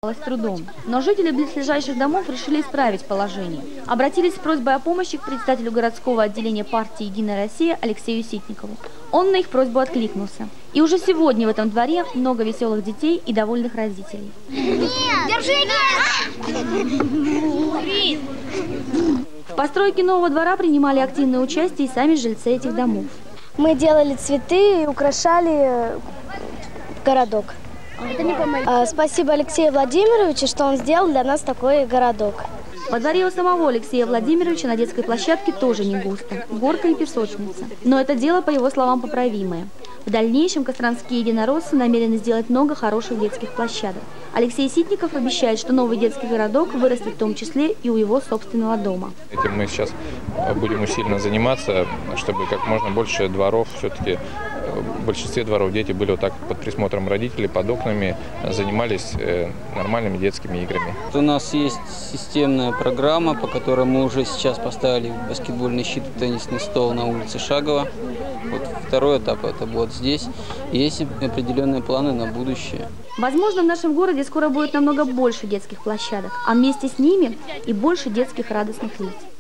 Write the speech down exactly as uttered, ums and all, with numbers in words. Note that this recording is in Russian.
С трудом. Но жители близлежащих домов решили исправить положение. Обратились с просьбой о помощи к председателю городского отделения партии «Единая Россия» Алексею Ситникову. Он на их просьбу откликнулся. И уже сегодня в этом дворе много веселых детей и довольных родителей. Нет! Держи! В постройке нового двора принимали активное участие и сами жильцы этих домов. Мы делали цветы и украшали городок. Спасибо Алексею Владимировичу, что он сделал для нас такой городок. Во дворе у самого Алексея Владимировича на детской площадке тоже не густо. Горка и песочница. Но это дело, по его словам, поправимое. В дальнейшем костромские единороссы намерены сделать много хороших детских площадок. Алексей Ситников обещает, что новый детский городок вырастет в том числе и у его собственного дома. Этим мы сейчас будем усиленно заниматься, чтобы как можно больше дворов, все-таки в большинстве дворов дети были вот так под присмотром родителей, под окнами, занимались нормальными детскими играми. У нас есть системная программа, по которой мы уже сейчас поставили баскетбольный щит и теннисный стол на улице Шагова. Вот второй этап это будет здесь. Есть определенные планы на будущее. Возможно, в нашем городе скоро будет намного больше детских площадок, а вместе с ними и больше детских радостных лиц.